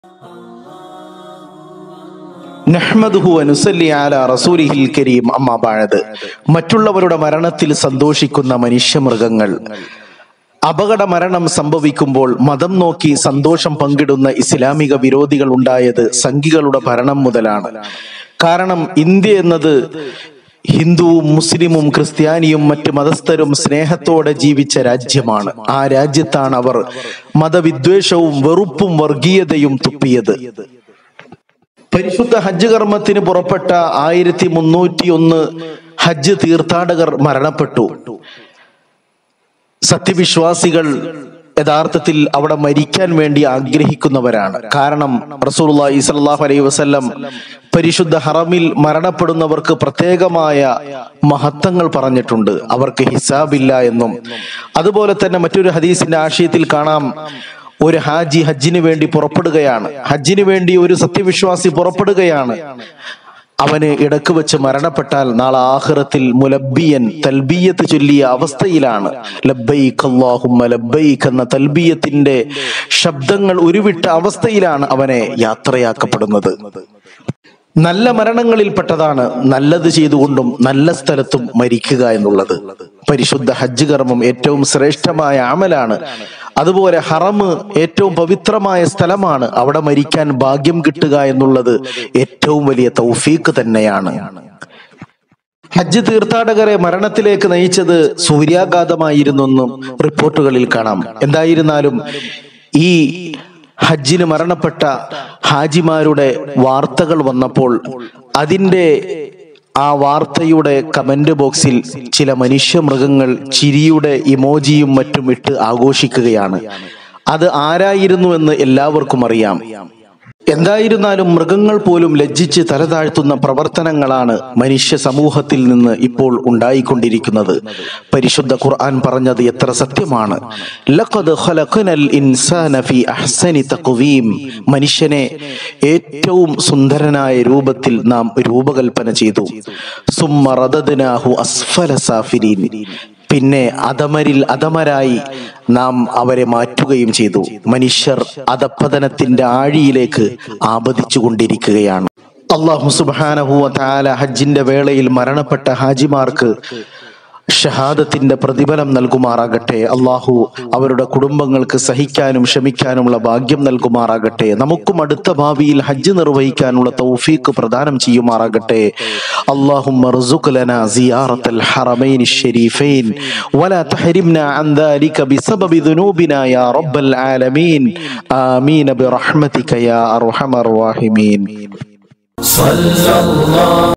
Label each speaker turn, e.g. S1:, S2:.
S1: നഹ്മദുഹു വനുസല്ലി അലാ റസൂലിഹിൽ കരീം. അമ്മാ ബഅദ്. മറ്റുള്ളവരുടെ മരണത്തിൽ സന്തോഷിക്കുന്ന മനുഷ്യമൃഗങ്ങൾ. അപകട മരണം സംഭവിക്കുമ്പോൾ മതം നോക്കി സന്തോഷം പങ്കിടുന്ന ഇസ്ലാമിക വിരോധികൾ ഉണ്ടായത് സംഘികളുടെ ഭരണം മുതലാണ്. കാരണം ഇന്ത്യ എന്നത് ഹിന്ദുവും മുസ്ലിമും ക്രിസ്ത്യാനിയും മറ്റ് മതസ്ഥരും സ്നേഹത്തോടെ ജീവിച്ച രാജ്യമാണ്. ആ രാജ്യത്താണ് അവർ മതവിദ്വേഷവും വെറുപ്പും വർഗീയതയും തുപ്പിയത്. പരിശുദ്ധ ഹജ്ജ് കർമ്മത്തിന് പുറപ്പെട്ട 1301 ഹജ്ജ് തീർത്ഥാടകർ മരണപ്പെട്ടു. സത്യവിശ്വാസികൾ യഥാർത്ഥത്തിൽ അവിടെ മരിക്കാൻ വേണ്ടി ആഗ്രഹിക്കുന്നവരാണ്. കാരണം റസൂലുള്ളാഹി സ്വല്ലല്ലാഹു അലൈഹി വസല്ലം പരിശുദ്ധ ഹറമിൽ മരണപ്പെടുന്നവർക്ക് പ്രത്യേകമായ മഹത്വങ്ങൾ പറഞ്ഞിട്ടുണ്ട്. അവർക്ക് ഹിസാബില്ല എന്നും. അതുപോലെ തന്നെ മറ്റൊരു ഹദീസിന്റെ ആശയത്തിൽ കാണാം, ഒരു ഹാജി ഹജ്ജിന് വേണ്ടി പുറപ്പെടുകയാണ്. ഹജ്ജിന് വേണ്ടി ഒരു സത്യവിശ്വാസി പുറപ്പെടുകയാണ്. അവന് ഇടക്ക് വെച്ച് മരണപ്പെട്ടാൽ നാളെ ആഖിറത്തിൽ മുലബ്ബിയൻ തൽബിയത്ത് ചൊല്ലിയ അവസ്ഥയിലാണ്. ലബ്ബൈക് അല്ലാഹുമ്മ ലബ്ബൈക് എന്ന തൽബിയത്തിന്റെ ശബ്ദങ്ങൾ ഉരുവിട്ട അവസ്ഥയിലാണ് അവനെ യാത്രയാക്കപ്പെടുന്നത്. നല്ല മരണങ്ങളിൽപ്പെട്ടതാണ് നല്ലത് ചെയ്തുകൊണ്ടും നല്ല സ്ഥലത്തും മരിക്കുക എന്നുള്ളത്. പരിശുദ്ധ ഹജ്ജ് കർമ്മം ഏറ്റവും ശ്രേഷ്ഠമായ അമലാണ്. അതുപോലെ ഹറമ് ഏറ്റവും പവിത്രമായ സ്ഥലമാണ്. അവിടെ മരിക്കാൻ ഭാഗ്യം കിട്ടുക എന്നുള്ളത് ഏറ്റവും വലിയ തൗഫീഖ് തന്നെയാണ്. ഹജ്ജ് തീർത്ഥാടകരെ മരണത്തിലേക്ക് നയിച്ചത് സൂര്യാഘാതമായിരുന്നെന്നും റിപ്പോർട്ടുകളിൽ കാണാം. എന്തായിരുന്നാലും ഈ ഹജ്ജിന് മരണപ്പെട്ട ഹാജിമാരുടെ വാർത്തകൾ വന്നപ്പോൾ അതിൻ്റെ ആ വാർത്തയുടെ കമന്റ് ബോക്സിൽ ചില മനുഷ്യമൃഗങ്ങൾ ചിരിയുടെ ഇമോജിയും മറ്റും ഇട്ട് ആഘോഷിക്കുകയാണ്. അത് ആരായിരുന്നുവെന്ന് എല്ലാവർക്കും അറിയാം. എന്തായിരുന്നാലും മൃഗങ്ങൾ പോലും ലജ്ജിച്ച് തലതാഴ്ത്തുന്ന പ്രവർത്തനങ്ങളാണ് മനുഷ്യ സമൂഹത്തിൽ നിന്ന് ഇപ്പോൾ ഉണ്ടായിക്കൊണ്ടിരിക്കുന്നത്. പരിശുദ്ധ ഖുർആൻ പറഞ്ഞത് എത്ര സത്യമാണ്. ലഖദ് ഖലഖനൽ ഇൻസാന ഫീ അഹ്സനി തഖ്വീം. മനുഷ്യനെ ഏറ്റവും സുന്ദരനായ രൂപത്തിൽ നാം രൂപകൽപ്പന ചെയ്തു. സുമ്മ റദദ്നാഹു അസ്ഫല സാഫിലീൻ. പിന്നെ അധമരായി നാം അവരെ മാറ്റുകയും ചെയ്തു. മനുഷ്യർ അധപ്പതനത്തിന്റെ ആഴിയിലേക്ക് ആപതിച്ചു കൊണ്ടിരിക്കുകയാണ്. അല്ലാഹു സുബ്ഹാനഹു വ തആല ഹജ്ജിന്റെ വേളയിൽ മരണപ്പെട്ട ഹാജിമാർക്ക് ഷഹാദത്തിന്റെ പ്രതിഫലം നൽകുമാറാകട്ടെ. അള്ളാഹു അവരുടെ കുടുംബങ്ങൾക്ക് സഹിക്കാനും ക്ഷമിക്കാനുമുള്ള ഭാഗ്യം നൽകുമാറാകട്ടെ. നമുക്കും അടുത്ത ഭാവിയിൽ ഹജ്ജ് നിർവഹിക്കാനുള്ള തൗഫീഖ് പ്രദാനം ചെയ്യുമാറാകട്ടെ. അല്ലാഹുമ്മ ർസുഖ് ലനാ സിയാറത്തൽ ഹറമൈനി ശരീഫൈൻ വലാ തഹരിംനാ അൻ ദാലിക ബിസബബി ദുനൂബിനാ യാ റബ്ബൽ ആലമീൻ. ആമീൻ ബിറഹ്മതിക യാ അർഹമർ റഹീമീൻ.